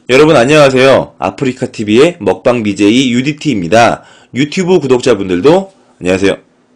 여러분 안녕하세요. 아프리카TV의 먹방 BJ UDT입니다. 유튜브 구독자분들도 안녕하세요.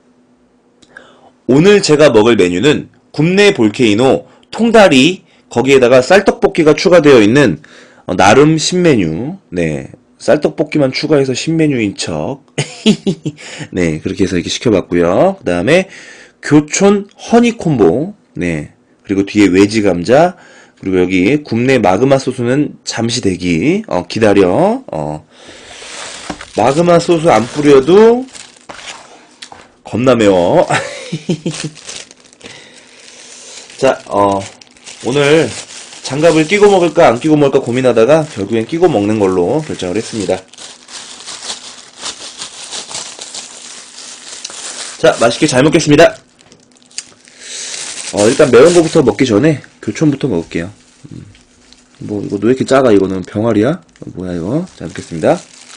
오늘 제가 먹을 메뉴는 굽네 볼케이노 통다리 거기에다가 쌀떡볶이가 추가되어 있는 나름 신메뉴. 네, 쌀떡볶이만 추가해서 신메뉴인 척. 네, 그렇게 해서 이렇게 시켜봤고요. 그 다음에 교촌 허니콤보. 네, 그리고 뒤에 외지 감자. 그리고 여기 굽네 마그마 소스는 잠시 대기. 기다려. 마그마 소스 안 뿌려도 겁나 매워. 자, 오늘 장갑을 끼고 먹을까 안 끼고 먹을까 고민하다가 결국엔 끼고 먹는 걸로 결정을 했습니다. 자, 맛있게 잘 먹겠습니다. 일단 매운 거부터 먹기 전에 교촌부터 먹을게요. 이거 왜 이렇게 작아? 이거는 병아리야? 뭐야 이거? 잘 먹겠습니다.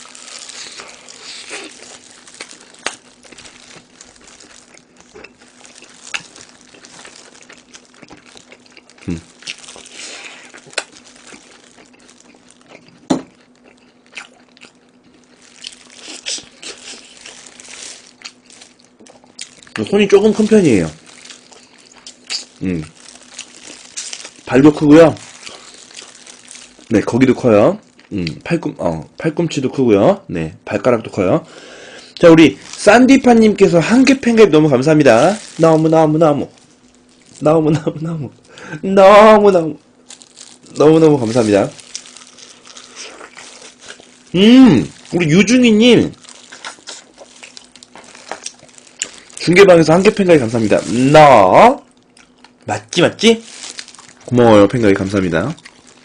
손이 조금 큰 편이에요. 발도 크고요. 네, 거기도 커요. 팔꿈치도 크고요. 네, 발가락도 커요. 자, 우리 산디파님께서 한개 팬갑 너무 감사합니다. 너무너무 감사합니다. 우리 유중이님 중계방에서 한개 팬갑 감사합니다. 맞지? 고마워요, 팬갑 감사합니다.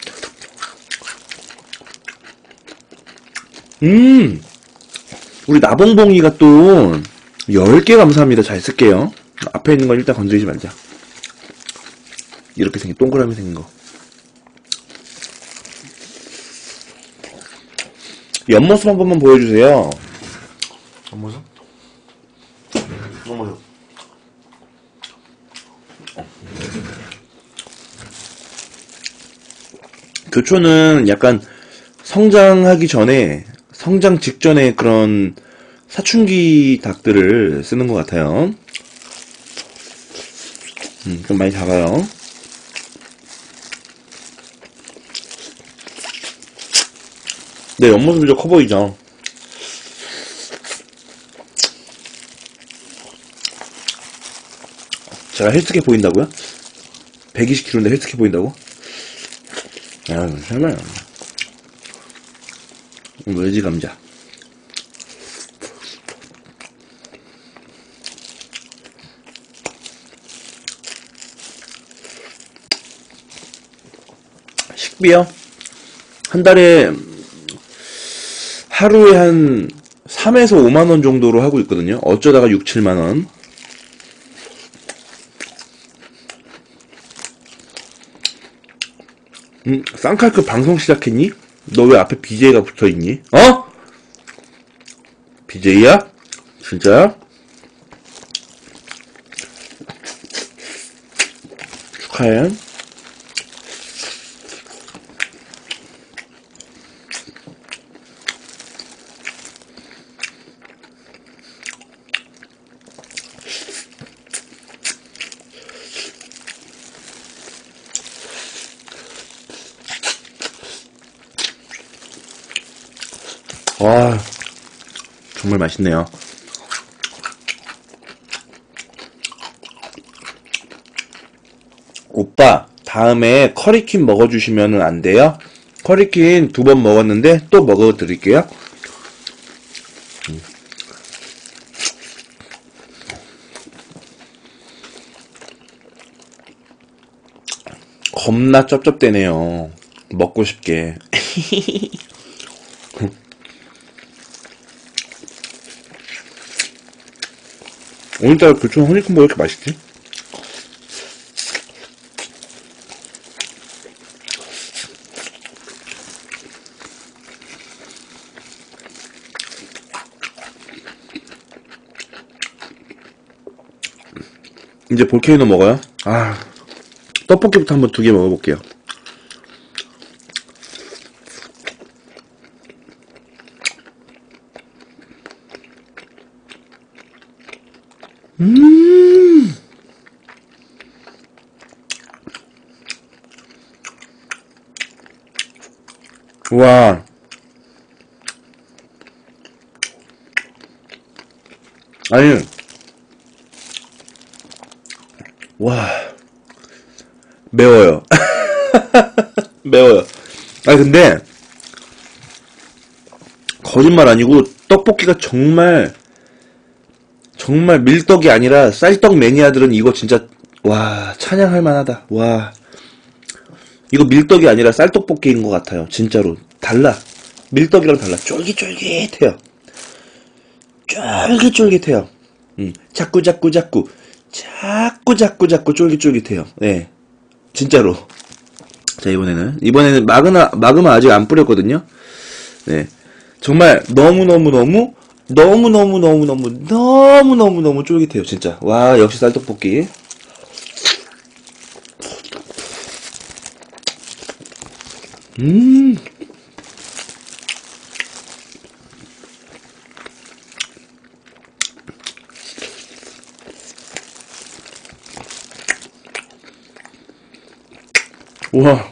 우리 나봉봉이가 또 10개 감사합니다. 잘 쓸게요. 앞에 있는 건 일단 건드리지 말자. 이렇게 생긴 동그라미 생긴 거. 옆모습 한 번만 보여주세요. 옆모습? 교촌은 약간 성장 직전에 그런 사춘기 닭들을 쓰는 것 같아요. 좀 많이 작아요. 네, 옆모습이 좀 커 보이죠? 제가 헬스케 보인다고요? 120kg인데 헬스케 보인다고? 설마요. 외지 감자. 식비요? 한 달에 하루에 한 3에서 5만원 정도로 하고 있거든요. 어쩌다가 6, 7만원. 쌍칼크 방송 시작했니? 너 왜 앞에 BJ가 붙어있니? BJ야? 진짜야? 축하해. 와, 정말 맛있네요. 오빠, 다음에 커리킨 먹어주시면 안 돼요? 커리킨 2번 먹었는데 또 먹어드릴게요. 겁나 쩝쩝대네요. 먹고 싶게. 오늘따라 교촌 허니콤보 왜 이렇게 맛있지? 이제 볼케이노 먹어요? 떡볶이부터 한번 2개 먹어볼게요. 음. 와. 아니. 와. 매워요. 매워요. 아니, 근데, 거짓말 아니고, 떡볶이가 정말 밀떡이 아니라 쌀떡 매니아들은 이거 진짜 와 찬양할 만하다. 와 이거 밀떡이 아니라 쌀떡볶이인 것 같아요. 진짜로 달라. 밀떡이랑 달라. 쫄깃쫄깃해요. 쫄깃쫄깃해요. 자꾸 쫄깃쫄깃해요. 네 진짜로. 자 이번에는 마그마 아직 안 뿌렸거든요. 네 정말 너무너무 쫄깃해요, 진짜. 와, 역시 쌀떡볶이. 우와.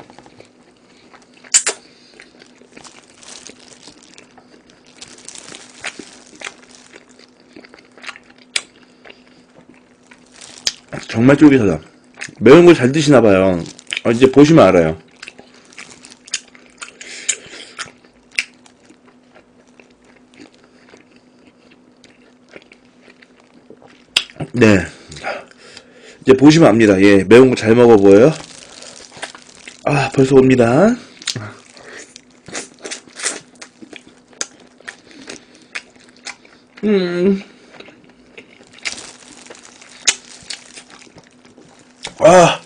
정말 쫄깃하다. 매운 걸 잘 드시나봐요. 이제 보시면 알아요. 네. 이제 보시면 압니다. 예, 매운 거 잘 먹어 보여요? 아, 벌써 옵니다. 아.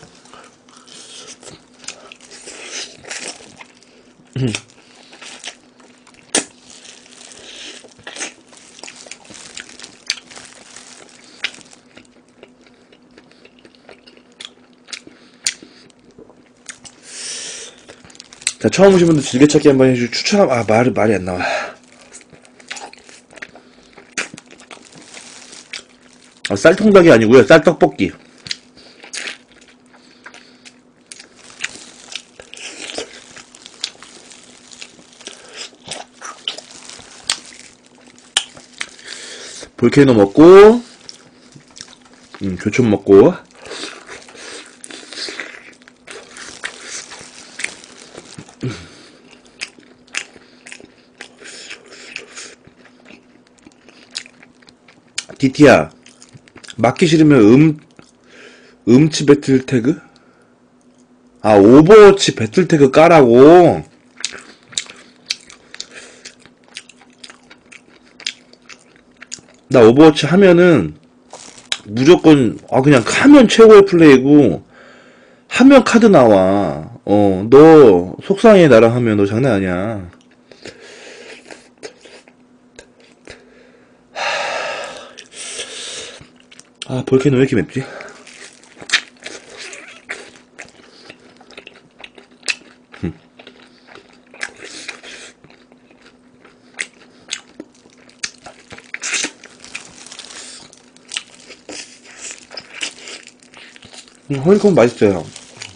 자, 처음 오신 분들 즐겨찾기 한번 해주고 추천, 말이 안 나와. 쌀통닭이 아니고요, 쌀떡볶이. 볼케이노 먹고, 교촌 먹고, 디티야, 맞기 싫으면 음치 배틀 태그? 오버워치 배틀 태그 까라고? 나 오버워치 하면은 무조건 그냥 하면 최고의 플레이고 하면 카드 나와. 너 속상해. 나랑 하면 너 장난 아니야. 볼케이노 왜 이렇게 맵지? 허니콤 맛있어요.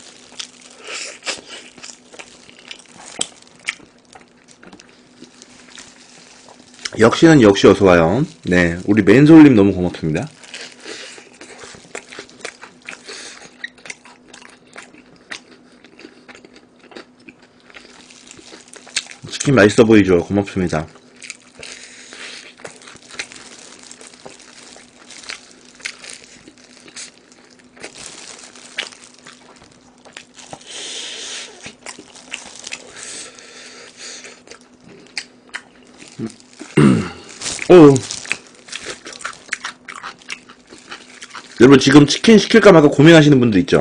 역시는 역시 어서와요. 네, 우리 맨솔님 너무 고맙습니다. 치킨 맛있어 보이죠? 고맙습니다. 여러분 지금 치킨 시킬까 말까 고민하시는 분들 있죠?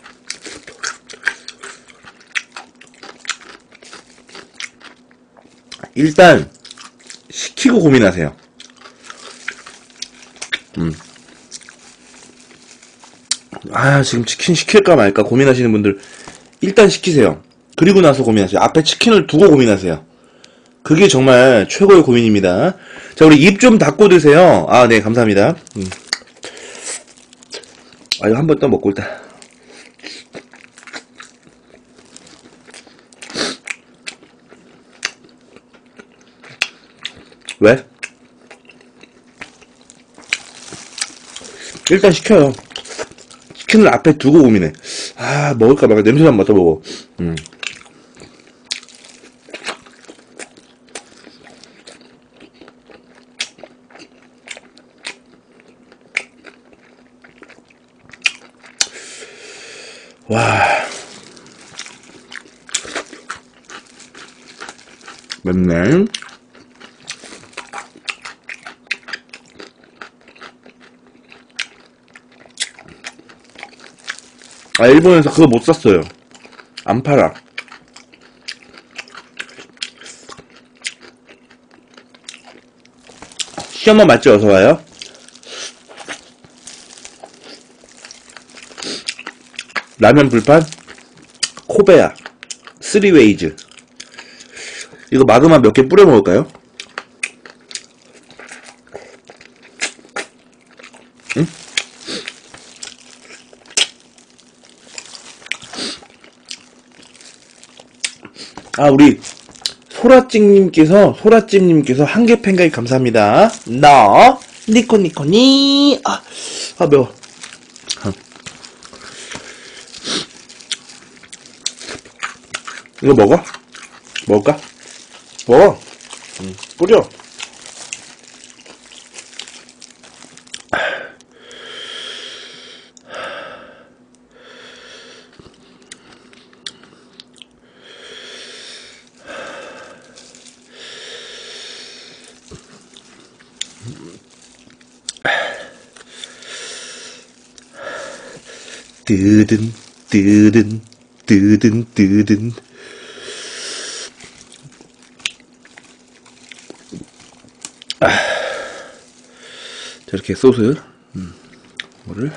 일단 시키고 고민하세요. 지금 치킨 시킬까 말까 고민하시는 분들 일단 시키세요. 그리고 나서 고민하세요. 앞에 치킨을 두고 고민하세요. 그게 정말 최고의 고민입니다. 자, 우리 입 좀 닫고 드세요. 네, 감사합니다. 아, 이거 한 번 더 먹고 일단. 왜? 일단 시켜요. 치킨을 앞에 두고 고민해. 아, 먹을까 말까. 냄새 한번 맡아보고. 와. 맵네. 아, 일본에서 그거 못 샀어요. 안 팔아. 시험만 맛집 어서와요. 라면 불판 코베야 3웨이즈. 이거 마그마 몇 개 뿌려 먹을까요? 응? 아, 우리 소라찜님께서 한 개 팬가입 감사합니다. 너 니코니코니. 아 매워. 이거 먹어? 먹을까? 먹어. 뿌려. 뜨든 뜨든 뜨든 뜨든. 저렇게 소스 뭐를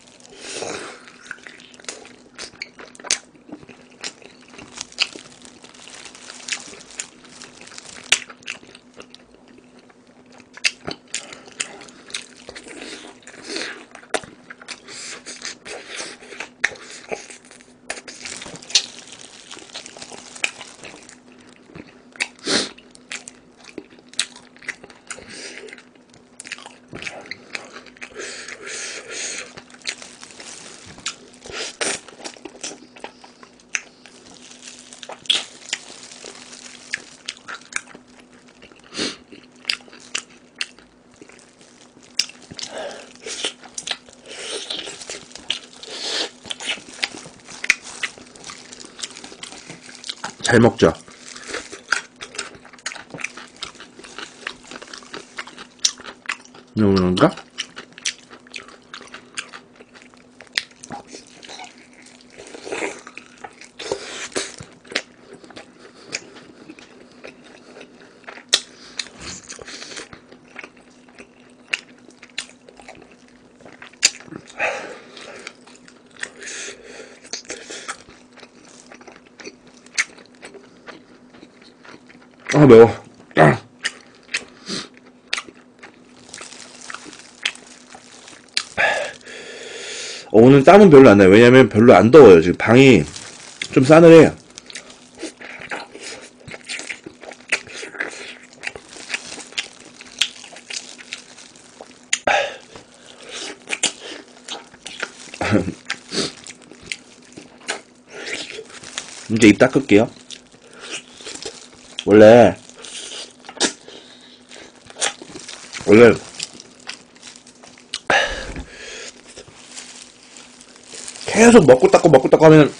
잘 먹자. 이런가? 아, 매워. 오늘 땀은 별로 안 나요. 왜냐면 별로 안 더워요. 지금 방이 좀 싸늘해요. 이제 입 닦을게요. 원래 계속 먹고 닦고 하면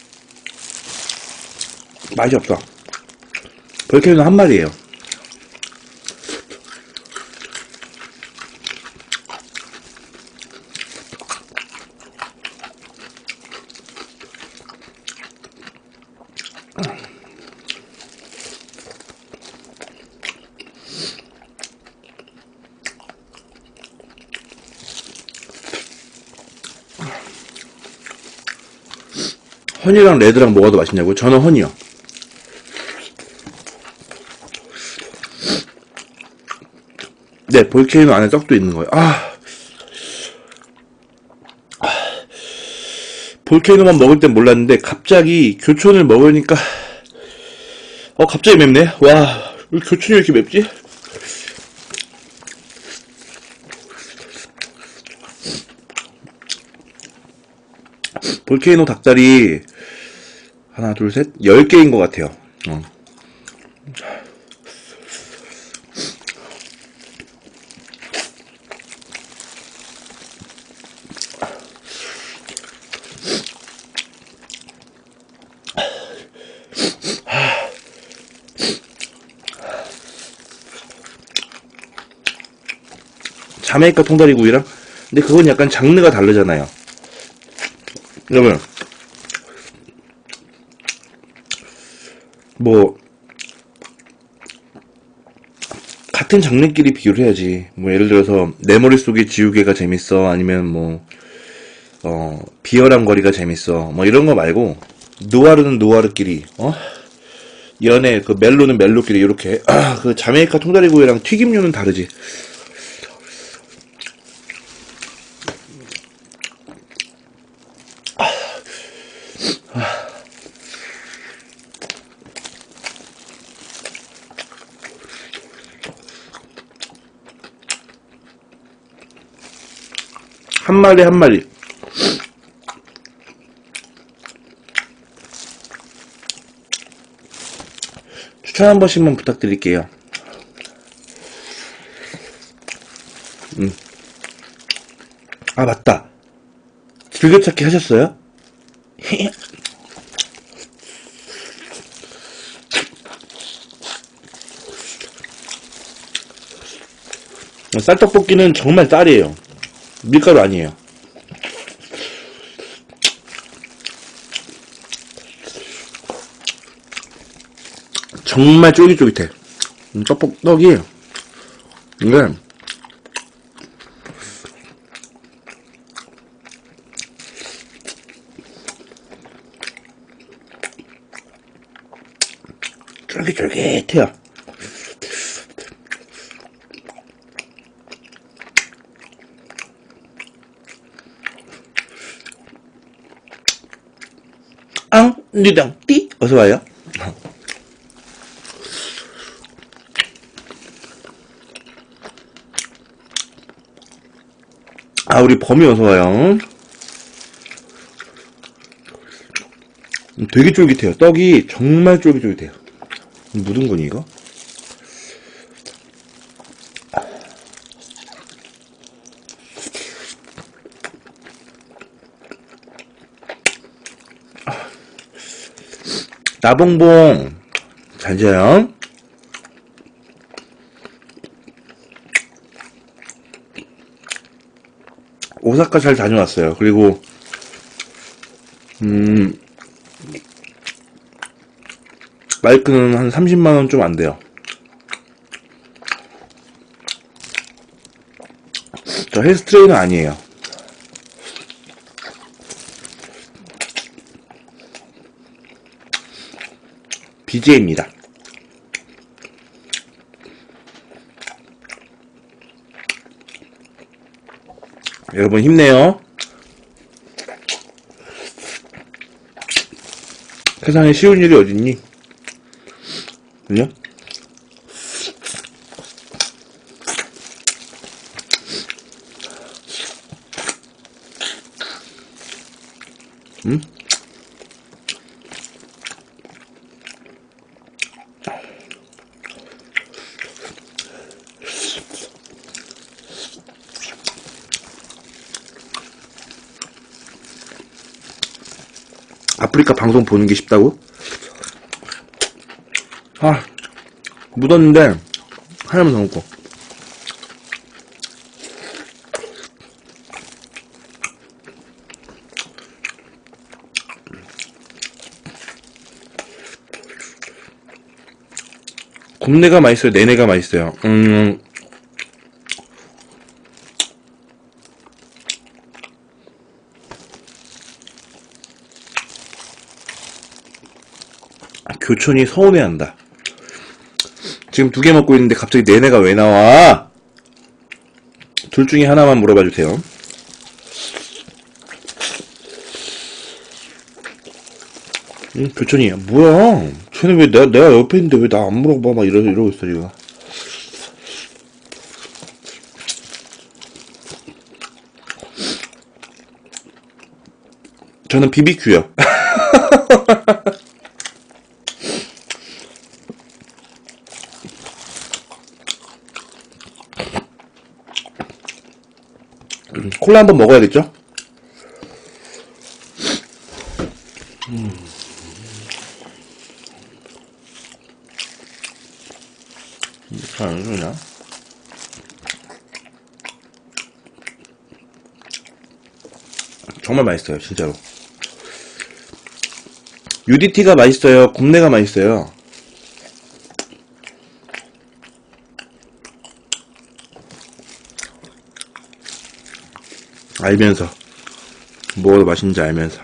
맛이 없어. 볼케이노 한 마리예요. 허니랑 레드랑 뭐가 더 맛있냐고요? 저는 허니요. 네, 볼케이노 안에 떡도 있는 거예요. 볼케이노만 먹을 땐 몰랐는데 갑자기 교촌을 먹으니까 갑자기 맵네. 와, 왜 교촌이 왜 이렇게 맵지? 볼케이노 닭다리 하나, 둘, 셋, 10개인 것 같아요. 자메이카 통다리구이랑, 근데 그건 약간 장르가 다르잖아요. 그러면 뭐 같은 장르끼리 비교를 해야지. 뭐 예를 들어서 내 머릿속에 지우개가 재밌어, 아니면 뭐 비열한 거리가 재밌어, 뭐 이런 거 말고 누아르는 누아르끼리, 연애 그 멜로는 멜로끼리, 이렇게 그 자메이카 통다리구이랑 튀김류는 다르지. 한 마리 한 마리. 추천 한 번씩만 부탁드릴게요. 아, 맞다. 즐겨찾기 하셨어요? 쌀떡볶이는 정말 쌀이에요. 밀가루 아니에요. 정말 쫄깃쫄깃해. 떡이 이게 쫄깃쫄깃해요. 니당 띠 어서 와요. 아, 우리 범이 어서 와요. 되게 쫄깃해요. 떡이 정말 쫄깃쫄깃해요. 묻은 거니 이거? 나봉봉 잘 자요. 오사카 잘 다녀왔어요. 그리고 마이크는 한 30만원 좀 안 돼요. 저 헬스 트레이너 아니에요. BJ입니다. 여러분 힘내요. 세상에 쉬운 일이 어딨니? 그죠? 응? 아프리카 방송 보는 게 쉽다고? 아, 묻었는데 하나만 더 먹고. 굽내가 맛있어요? 내내가 맛있어요? 교촌이 서운해한다. 지금 2개 먹고 있는데 갑자기 내내가 왜 나와? 둘 중에 하나만 물어봐 주세요. 교촌이야. 뭐야? 쟤는 왜 내가 옆에 있는데 왜 나 안 물어봐? 막 이러고 있어, 지금. 저는 BBQ요. 콜라 한번 먹어야겠죠? 잘안 주냐? 정말 맛있어요, 진짜로. UDT가 맛있어요? 굽내가 맛있어요? 알면서. 뭐가 맛있는지 알면서.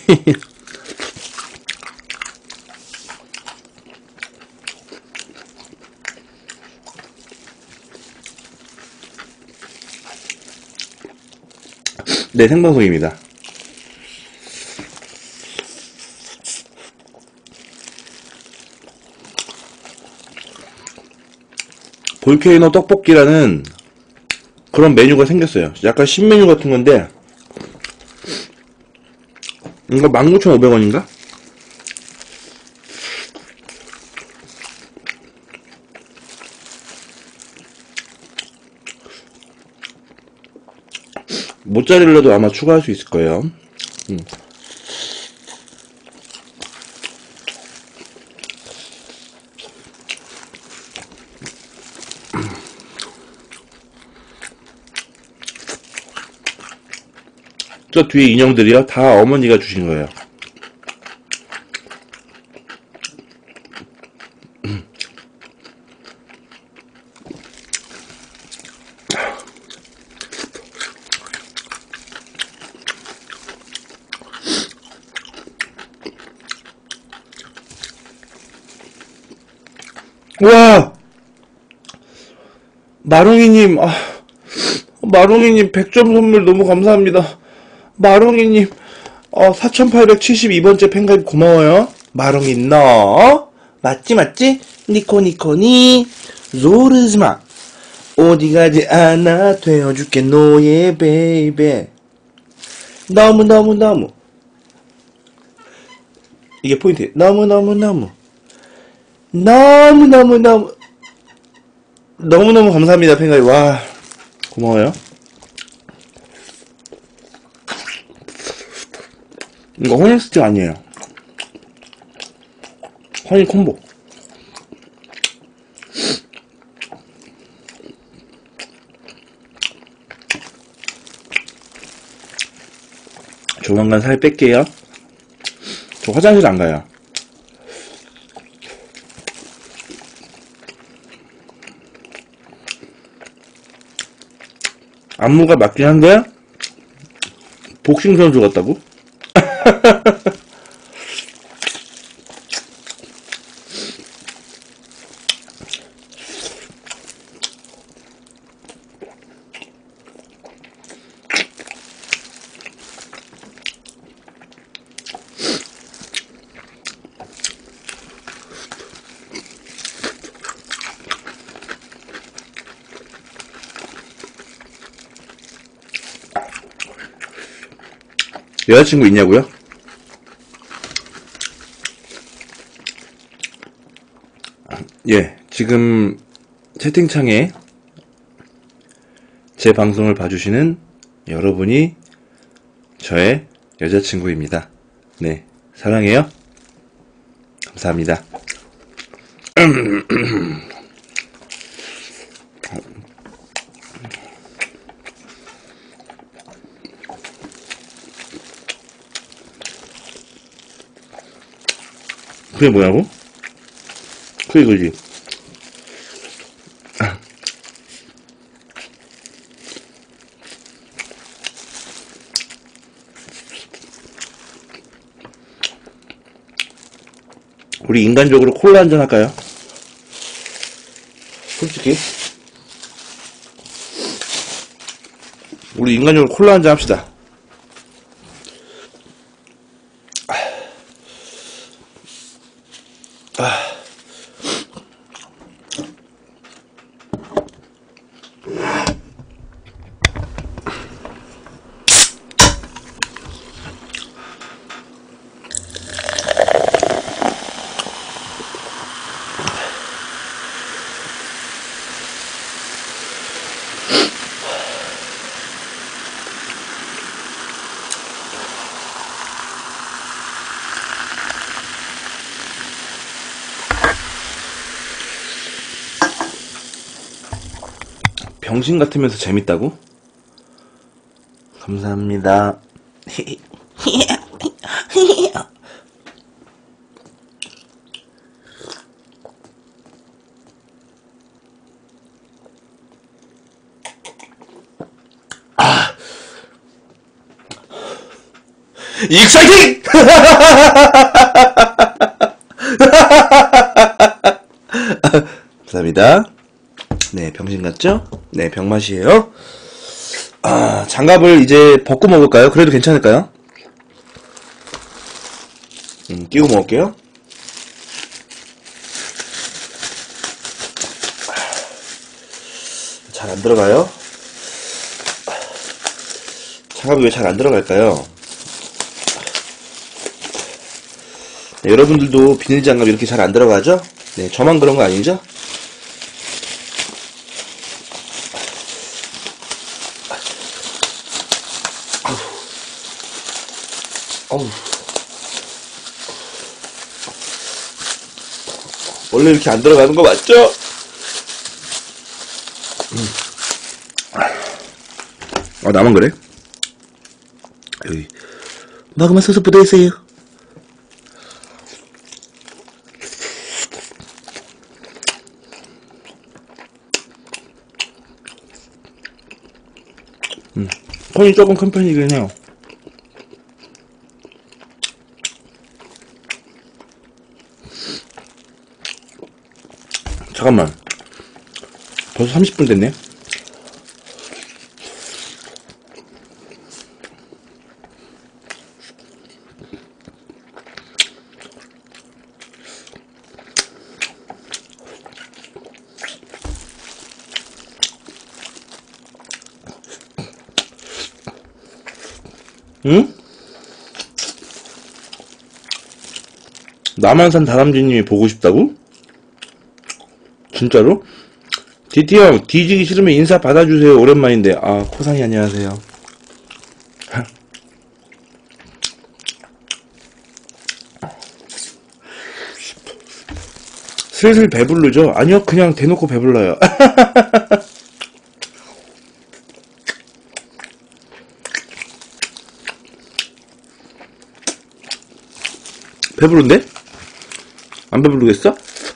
네, 생방송입니다. 볼케이노 떡볶이라는 그런 메뉴가 생겼어요. 약간 신메뉴 같은 건데, 이거 19,500원인가? 모짜렐라도 아마 추가할 수 있을 거예요. 저 뒤에 인형들이요? 다 어머니가 주신 거예요. 와! 마롱이님, 마롱이님 100점 선물 너무 감사합니다. 마롱이님, 4872번째 팬가입 고마워요. 마롱이 너, 맞지? 니코니코니, 조르즈마. 어디 가지 않아, 되어줄게, 너의 베이베. 너무. 이게 포인트. 너무너무 감사합니다, 팬가입. 와, 고마워요. 이거 허니 스틱 아니에요. 허니 콤보. 조만간 살 뺄게요. 저 화장실 안 가요. 안무가 맞긴 한데 복싱 선수 같다고? 여자친구 있냐고요? 예, 지금 채팅창에 제 방송을 봐주시는 여러분이 저의 여자친구입니다. 네, 사랑해요. 감사합니다. 그게 뭐냐고? 그게 그지. 우리 인간적으로 콜라 한잔 할까요? 솔직히 우리 인간적으로 콜라 한잔 합시다. 병신 같으면서 재밌다고? 감사합니다. 익사이팅! 감사합니다. 네, 병신 같죠? 네, 병맛이에요. 장갑을 이제 벗고 먹을까요? 그래도 괜찮을까요? 끼고 먹을게요. 잘 안 들어가요? 장갑이 왜 잘 안 들어갈까요? 네, 여러분들도 비닐 장갑 이렇게 잘 안 들어가죠? 네, 저만 그런 거 아니죠? 어우. 원래 이렇게 안 들어가는 거 맞죠? 나만 그래? 여기 먹으면 소스 묻어있어요. 폰이 조금 큰 편이긴 해요. 잠깐만, 벌써 30분 됐네. 응? 남한산 다람쥐님이 보고 싶다고? 진짜로? 디티형, 뒤지기 싫으면 인사 받아주세요. 오랜만인데. 코상이 안녕하세요. 슬슬 배부르죠? 아니요, 그냥 대놓고 배불러요. 배부른데? 안 배부르겠어?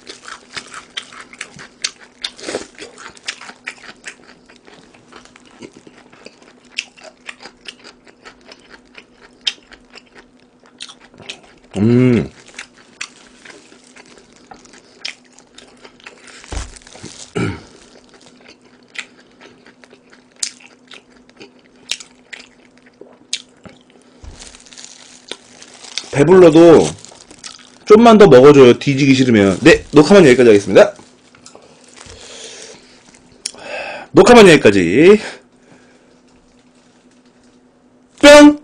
배불러도 좀만 더 먹어줘요. 뒤지기 싫으면. 네, 녹화만 여기까지 하겠습니다. 녹화만 여기까지. 뿅!